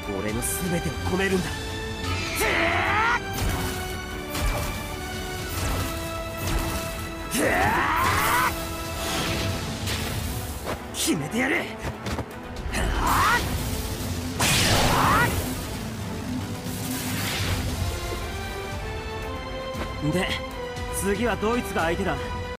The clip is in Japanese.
俺の全てを込めるんだ。決めてやる。で、次はドイツが相手だ。